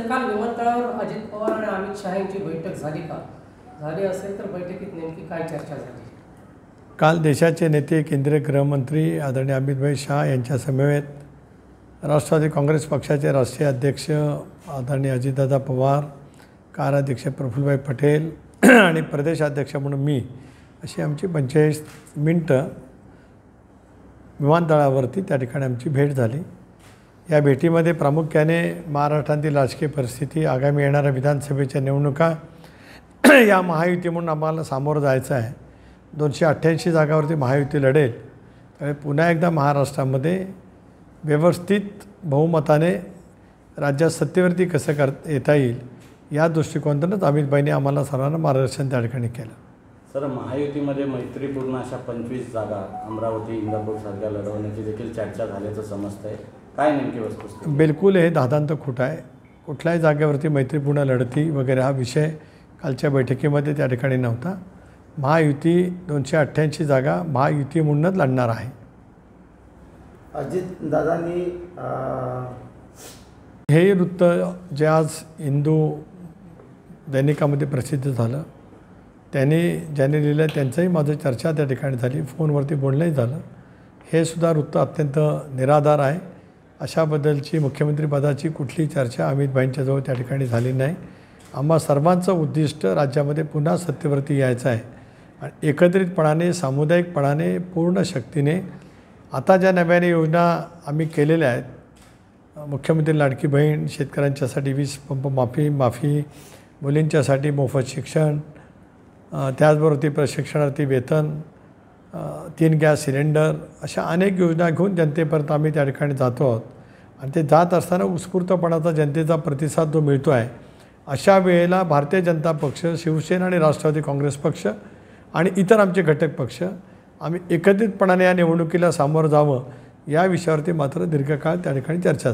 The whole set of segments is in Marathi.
काल विमानतळावर अजित पवार आणि अमित शहा यांची बैठक झाली का? झाली असेल तर बैठकीत नेमकी काय चर्चा झाली? काल देशाचे नेते केंद्रीय गृहमंत्री आदरणीय अमित शहा यांच्या समवेत राष्ट्रवादी काँग्रेस पक्षाचे राष्ट्रीय अध्यक्ष आदरणीय अजितदादा पवार, कार्याध्यक्ष प्रफुल्लभाई पटेल आणि प्रदेशाध्यक्ष म्हणून मी अशी आमची 45 मिनटं विमानतळावरती त्या ठिकाणी आमची भेट झाली। या भेटीमध्ये प्रामुख्याने महाराष्ट्रातील राजकीय परिस्थिती, आगामी येणाऱ्या विधानसभेच्या निवडणुका, या महायुती म्हणून आम्हाला सामोरं जायचं आहे। 288 जागावरती महायुती लढेल, त्यामुळे पुन्हा एकदा महाराष्ट्रामध्ये व्यवस्थित बहुमताने राज्यात सत्तेवरती कसं येता येईल या दृष्टिकोनातूनच अमितभाईंनी आम्हाला सर्वांना मार्गदर्शन त्या ठिकाणी केलं। सर, महायुतीमध्ये मैत्रीपूर्ण अशा 25 जागा अमरावती, इंदापूर सारख्या लढवण्याची देखील चर्चा झाल्याचं समजतंय, काय नेमकी वस्तुस्थिती? बिलकुल हे दादांत खोटं आहे। कुठल्याही जागेवरती मैत्रीपूर्ण लढती वगैरे हा विषय कालच्या बैठकीमध्ये त्या ठिकाणी नव्हता। महायुती 288 जागा महायुती म्हणूनच लढणार आहे। अजित दादांनी हे वृत्त जे आज हिंदू दैनिकामध्ये प्रसिद्ध झालं, ज्याने लिहिलं त्यांचंही माझं चर्चा त्या ठिकाणी झाली, फोनवरती बोलणंही झालं। हे सुद्धा वृत्त अत्यंत निराधार आहे। अशाबद्दलची मुख्यमंत्रीपदाची कुठलीही चर्चा अमितभाईंच्याजवळ त्या ठिकाणी झाली नाही। आम्हा सर्वांचं उद्दिष्ट राज्यामध्ये पुन्हा सत्तेवरती यायचं आहे आणि एकत्रितपणाने, सामुदायिकपणाने, पूर्ण शक्तीने आता ज्या नव्याने योजना आम्ही केलेल्या आहेत, मुख्यमंत्री लाडकी बहीण, शेतकऱ्यांच्यासाठी 20 पंप माफी, मुलींच्यासाठी मोफत शिक्षण, त्याचबरोबर प्रशिक्षणार्थी वेतन, 3 गॅस सिलेंडर, अशा अनेक योजना घेऊन जनतेपर्यंत आम्ही त्या ठिकाणी जातो आहोत। आणि ते जात असताना उत्स्फूर्तपणाचा जनतेचा प्रतिसाद जो मिळतो आहे, अशा वेळेला भारतीय जनता पक्ष, शिवसेना आणि राष्ट्रवादी काँग्रेस पक्ष आणि इतर आमचे घटक पक्ष आम्ही एकत्रितपणाने या निवडणुकीला सामोरं जावं या विषयावरती मात्र दीर्घकाळ त्या ठिकाणी चर्चा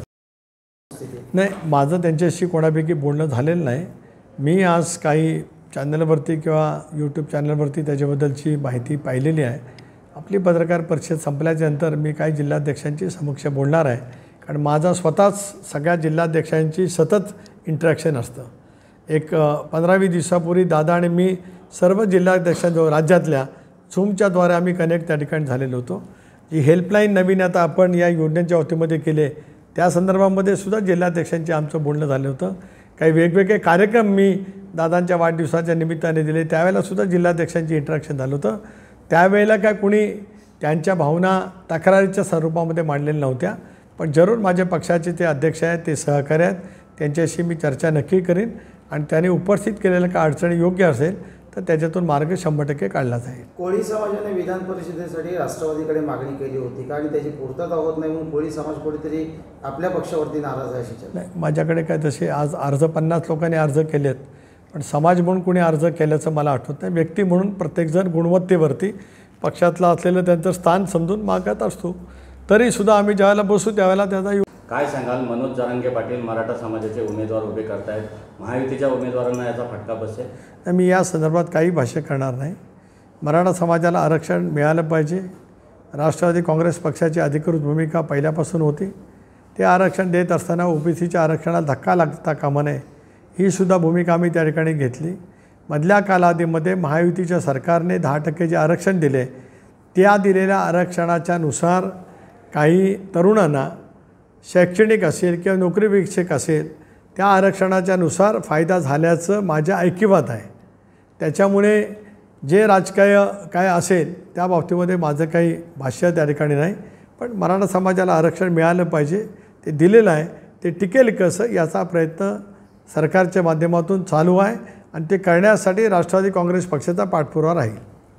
नाही। माझं त्यांच्याशी कोणापैकी बोलणं झालेलं नाही। मी आज काही चॅनलवरती किंवा यूट्यूब चॅनलवरती त्याच्याबद्दलची माहिती पाहिलेली आहे। आपली पत्रकार परिषद संपल्याच्यानंतर मी काही जिल्हाध्यक्षांची समक्ष बोलणार आहे, कारण माझा स्वतःच सगळ्या जिल्हाध्यक्षांची सतत इंटरॅक्शन असतं। एक 15-20 दिवसापूर्वी दादा आणि मी सर्व जिल्हाध्यक्षांजवळ राज्यातल्या झूमच्याद्वारे आम्ही कनेक्ट त्या ठिकाणी झालेलो होतो। जी हेल्पलाईन नवीन आता आपण या योजनेच्या वतीमध्ये केले, त्या संदर्भामध्ये सुद्धा जिल्हाध्यक्षांची आमचं बोलणं झालं होतं। काही वेगवेगळे कार्यक्रम मी दादांच्या वाढदिवसाच्या निमित्ताने दिले, त्यावेळेला सुद्धा जिल्हाध्यक्षांची इंटरॅक्शन झालं होतं। त्यावेळेला काय कुणी त्यांच्या भावना तक्रारीच्या स्वरूपामध्ये मांडलेल्या नव्हत्या, पण जरूर माझ्या पक्षाचे ते अध्यक्ष आहेत, ते सहकारी आहेत, त्यांच्याशी मी चर्चा नक्की करीन आणि त्यांनी उपस्थित केलेल्या काय अडचणी योग्य असेल तर त्याच्यातून मार्ग 100% काढला जाईल। कोळी समाजाने विधान परिषदेसाठी राष्ट्रवादीकडे मागणी केली होती का, आणि त्याची पूर्तता होत नाही म्हणून कोळी समाज कुठेतरी आपल्या पक्षावरती नाराज आहे अशी चर्चा? नाही, माझ्याकडे काय तसे आज अर्ज 50 लोकांनी अर्ज केलेत, पण समाज म्हणून कोणी अर्ज केल्याचं मला आठवत नाही। व्यक्ती म्हणून प्रत्येकजण गुणवत्तेवरती पक्षातला असलेलं त्यांचं स्थान समजून मागत असतो। तरीसुद्धा आम्ही ज्यावेळेला बसू त्यावेळेला त्याचा काय सांगाल? मनोज जरांगे पाटील मराठा समाजाचे उमेदवार उभे करतायत, महायुतीच्या उमेदवारांना याचा फटका बसेल? मी या संदर्भात काही भाष्य करणार नाही। मराठा समाजाला आरक्षण मिळालं पाहिजे, राष्ट्रवादी काँग्रेस पक्षाची अधिकृत भूमिका पहिल्यापासून होती। ते आरक्षण देत असताना ओबीसीच्या आरक्षणाला धक्का लागता कामा नये ही सुद्धा भूमिका आम्ही त्या ठिकाणी घेतली। मधल्या कालावधीमध्ये महायुतीच्या सरकारने 10% जे आरक्षण दिले, त्या दिलेल्या आरक्षणाच्या नुसार काही तरुणांना शैक्षणिक असेल किंवा नोकरीविषयक असेल त्या आरक्षणाच्या नुसार फायदा झाल्याचं माझ्या ऐकिवात आहे। त्याच्यामुळे जे राजकीय काय असेल त्या बाबतीमध्ये माझं काही भाष्य त्या ठिकाणी नाही, पण मराठा समाजाला आरक्षण मिळालं पाहिजे, ते दिलेलं आहे, ते टिकेल कसं याचा प्रयत्न सरकारच्या माध्यमातून चालू आहे आणि ते करण्यासाठी राष्ट्रवादी काँग्रेस पक्षाचा पाठपुरावा राहील।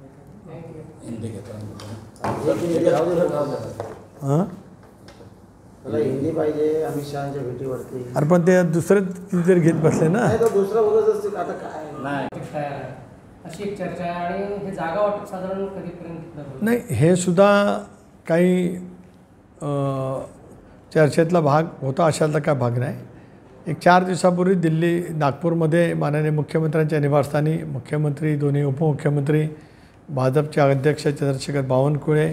हां, मला हिंदी पाहिजे अमित शहाच्या भेटीवरती। अरे पण ते दुसरे जर घेत बसले ना, दुसरं बोलत असतील आता काय नाही, अशी एक चर्चा आहे। आणि हे जागा वाटप साधारण कधीपर्यंत? नाही, हे सुद्धा काही चर्चेतला भाग होता, अशातला काय भाग नाही। एक 4 दिवसापूर्वी दिल्ली, नागपूरमध्ये माननीय मुख्यमंत्र्यांच्या निवासस्थानी मुख्यमंत्री, दोन्ही उपमुख्यमंत्री, भाजपचे अध्यक्ष चंद्रशेखर बावनकुळे,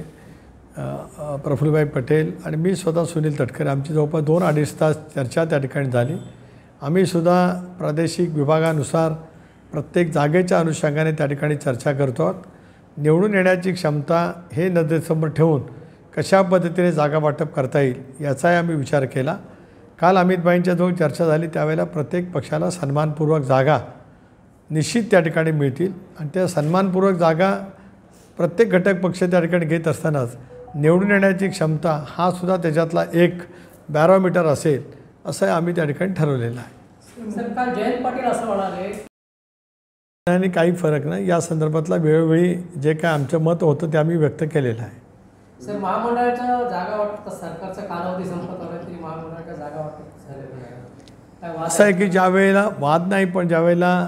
प्रफुल्लभाई पटेल आणि मी स्वतः सुनील तटकरे, आमची जवळपास 2-2.5 तास चर्चा त्या ठिकाणी झाली आम्हीसुद्धा प्रादेशिक विभागानुसार प्रत्येक जागेच्या अनुषंगाने त्या ठिकाणी चर्चा करतो आहोत. निवडून येण्याची क्षमता हे नजरेसमोर ठेवून कशा पद्धतीने जागा वाटप करता येईल याचाही आम्ही विचार केला. काल अमितभाईंच्या जो चर्चा झाली त्यावेळेला प्रत्येक पक्षाला सन्मानपूर्वक जागा निश्चित त्या ठिकाणी मिळतील आणि त्या सन्मानपूर्वक जागा प्रत्येक घटक पक्ष त्या ठिकाणी घेत असतानाच निवडून येण्याची क्षमता हा सुद्धा त्याच्यातला एक बॅरोमीटर असेल असं आम्ही त्या ठिकाणी ठरवलेलं आहे. सर, काल जयंत पाटील असं म्हणाले आणि काही फरक नाही. या संदर्भातला वेळोवेळी जे काय आमचं मत होतं ते आम्ही व्यक्त केलेलं आहे. सर, महामंडळाच्या जागा वाटप सरकारचा कालावधी संपत आला तरी महामंडळाच्या जागा वाटप झालेलं नाही. काय वाद असं आहे की ज्या वेळेला वाद नाही, पण ज्यावेळेला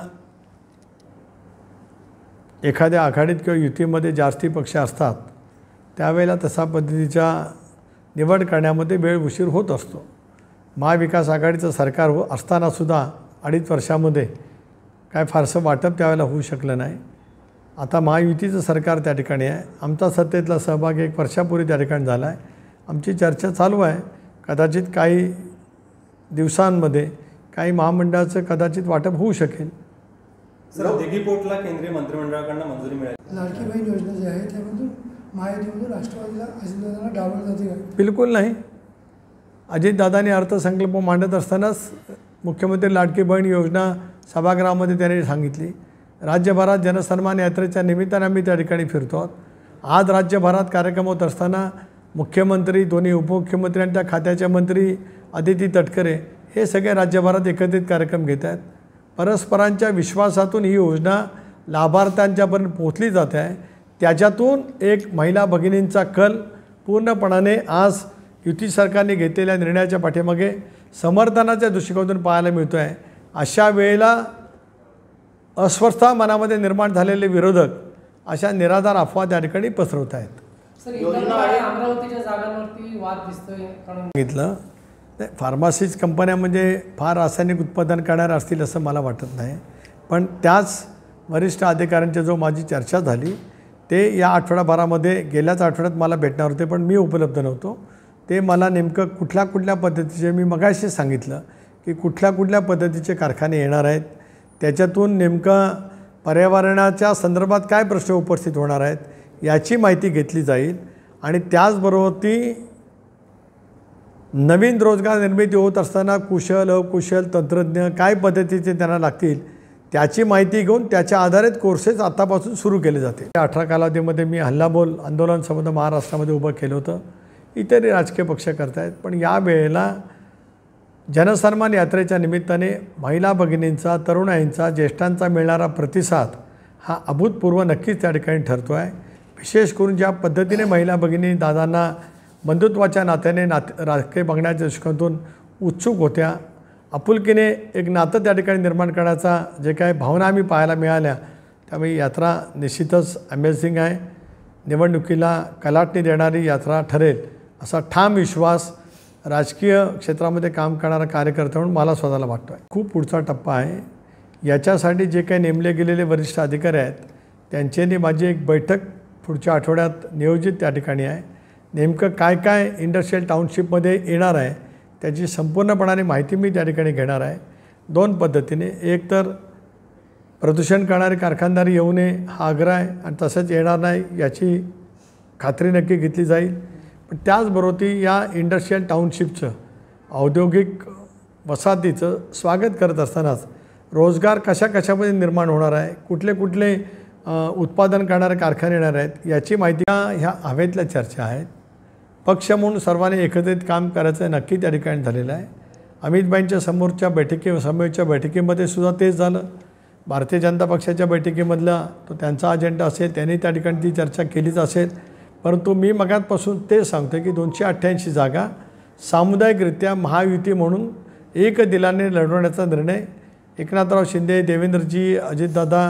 एखाद्या आघाडीत किंवा युतीमध्ये जास्ती पक्ष असतात त्यावेळेला तसा पद्धतीच्या निवड करण्यामध्ये वेळ उशीर होत असतो. महाविकास आघाडीचं सरकार असतानासुद्धा 2.5 वर्षामध्ये काय फारसं वाटप त्यावेळेला होऊ शकलं नाही. आता महायुतीचं सरकार त्या ठिकाणी आहे. आमचा सत्तेतला सहभाग 1 वर्षापूर्वी त्या ठिकाणी झाला आहे. आमची चर्चा चालू आहे. कदाचित काही दिवसांमध्ये काही महामंडळाचं कदाचित वाटप होऊ शकेल. सर, दिघी पोर्टला केंद्रीय मंत्रिमंडळाकडनं मंजुरी मिळाली. लाडकी बहीण योजना जी आहे त्यामधून महायुतीमधून राष्ट्रवादीला अजितदादांना डावललं जाते का? बिलकुल नाही. अजितदादांनी अर्थसंकल्प मांडत असतानाच मुख्यमंत्री लाडकी बहीण योजना सभागृहामध्ये त्यांनी सांगितली. राज्यभरात जनसन्मान यात्रेच्या निमित्ताने आम्ही त्या ठिकाणी फिरतो आहोत. आज राज्यभरात कार्यक्रम होत असताना मुख्यमंत्री, दोन्ही उपमुख्यमंत्री आणि त्या खात्याचे मंत्री अदिती तटकरे हे सगळे राज्यभरात एकत्रित कार्यक्रम घेत आहेत. परस्परांच्या विश्वासातून ही योजना लाभार्थ्यांच्यापर्यंत पोहोचली जाते आहे. त्याच्यातून एक महिला भगिनींचा कल पूर्णपणाने आज युती सरकारने घेतलेल्या निर्णयाच्या पाठीमागे समर्थनाच्या दृष्टिकोनातून पाहायला मिळतो आहे. अशा वेळेला अस्वस्थता मनामध्ये निर्माण झालेले विरोधक अशा निराधार अफवा त्या ठिकाणी पसरवत आहेत. सर, इंधनामुळे अमरावतीच्या जागांवरती वाद दिसतोय कारण सांगितलं नाही, फार्मासीज कंपन्या म्हणजे फार रासायनिक उत्पादन करणाऱ्या असतील असं मला वाटत नाही. पण त्याच वरिष्ठ अधिकाऱ्यांची जो माझी चर्चा झाली ते या आठवड्याभरामध्ये गेल्याच आठवड्यात मला भेटणार होते, पण मी उपलब्ध नव्हतो. ते मला नेमकं कुठल्या पद्धतीचे, मी मगाशी सांगितलं की कुठल्या पद्धतीचे कारखाने येणार आहेत, त्याच्यातून नेमकं पर्यावरणाच्या संदर्भात काय प्रश्न उपस्थित होणार आहेत याची माहिती घेतली जाईल. आणि त्याचबरोबर ती नवीन रोजगार निर्मिती होत असताना कुशल अकुशल तंत्रज्ञ काय पद्धतीचे त्यांना लागतील त्याची माहिती घेऊन त्याच्या आधारित कोर्सेस आतापासून सुरू केले जाते. 18 कालावधीमध्ये मी हल्लाबोल आंदोलन संबंध महाराष्ट्रामध्ये उभं केलं होतं. इतरही राजकीय पक्ष करतायत. पण या वेळेला जनसन्मान यात्रेच्या निमित्ताने महिला भगिनींचा, तरुणाईंचा, ज्येष्ठांचा मिळणारा प्रतिसाद हा अभूतपूर्व नक्कीच त्या ठिकाणी ठरतो आहे. विशेष करून ज्या पद्धतीने महिला भगिनी दादांना बंधुत्वाच्या नात्याने राजकीय बघण्याच्या दृष्टिकोनातून उत्सुक होत्या, आपुलकीने एक नातं त्या ठिकाणी निर्माण करण्याचा जे काही भावना आम्ही पाहायला मिळाल्या, त्यामुळे यात्रा निश्चितच अमेझिंग आहे. निवडणुकीला कलाटणी देणारी यात्रा ठरेल असा ठाम विश्वास राजकीय क्षेत्रामध्ये काम करणारा कार्यकर्ता म्हणून मला स्वतःला वाटतो आहे. खूप पुढचा टप्पा आहे. याच्यासाठी जे काही नेमले गेलेले वरिष्ठ अधिकारी आहेत त्यांच्यानी माझी एक बैठक पुढच्या आठवड्यात नियोजित त्या ठिकाणी आहे. नेमकं काय इंडस्ट्रियल टाउनशिपमध्ये येणार आहे त्याची संपूर्णपणाने माहिती मी त्या ठिकाणी घेणार आहे. 2 पद्धतीने, एक तर प्रदूषण करणारे कारखानदारी येऊ नये हा आग्रह आहे आणि तसंच येणार नाही याची खात्री नक्की घेतली जाईल. पण त्याचबरोबर ती या इंडस्ट्रियल टाउनशिपचं, औद्योगिक वसाहतीचं स्वागत करत असतानाच रोजगार कशामध्ये निर्माण होणार आहे, कुठले उत्पादन करणारे कारखाने येणार आहेत याची माहिती ह्या हवेतल्या चर्चा आहेत. पक्ष म्हणून सर्वांनी एकत्रित काम करायचं नक्की त्या ठिकाणी झालेलं आहे. अमितभाईंच्या समोरच्या समोरच्या बैठकीमध्ये सुद्धा तेच झालं. भारतीय जनता पक्षाच्या बैठकीमधला तो त्यांचा अजेंडा असेल, त्यांनी त्या ठिकाणी ती चर्चा केलीच असेल. परंतु मी मगापासून ते सांगतो की 288 जागा सामुदायिकरित्या महायुती म्हणून एक दिलाने लढवण्याचा निर्णय एकनाथराव शिंदे, देवेंद्रजी, अजितदादा,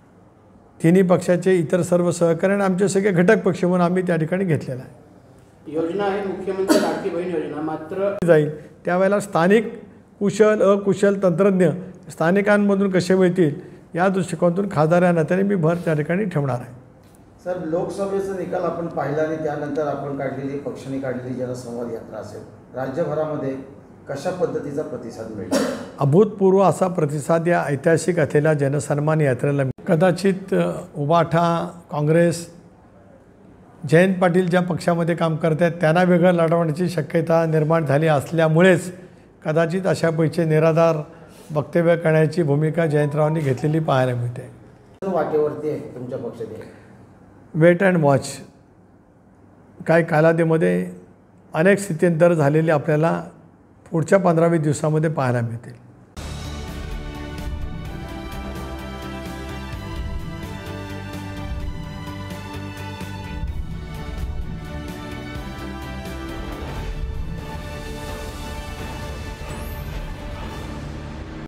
तिन्ही पक्षाचे इतर सर्व सहकारी आणि आमचे सगळे घटक पक्ष म्हणून आम्ही त्या ठिकाणी घेतलेला आहे. योजना आहे मुख्यमंत्री लाडकी बहीण योजना, मात्र जाईल त्यावेळेला स्थानिक कुशल अकुशल तंत्रज्ञ स्थानिकांमधून कसे मिळतील या दृष्टिकोनातून खासदार या नात्याने मी भर त्या ठिकाणी ठेवणार आहे. सर, लोकसभेचा निकाल आपण पाहिला आणि त्यानंतर आपण काढलेली पक्षाने काढलेली जनसंवाद यात्रा असेल, राज्यभरामध्ये कशा पद्धतीचा प्रतिसाद मिळेल? अभूतपूर्व असा प्रतिसाद या ऐतिहासिक असलेल्या जनसन्मान यात्रेला कदाचित उबाठा, काँग्रेस, जयंत पाटील ज्या पक्षामध्ये काम करत आहेत त्यांना वेगळं लढवण्याची शक्यता निर्माण झाली असल्यामुळेच कदाचित अशा पैसे निराधार वक्तव्य करण्याची भूमिका जयंतरावांनी घेतलेली पाहायला मिळते. वाटेवरती आहे तुमच्या पक्षात? Wait and watch. काही कालावधीमध्ये अनेक स्थित्यंतर झालेली आपल्याला पुढच्या 15-20 दिवसामध्ये पाहायला मिळतील.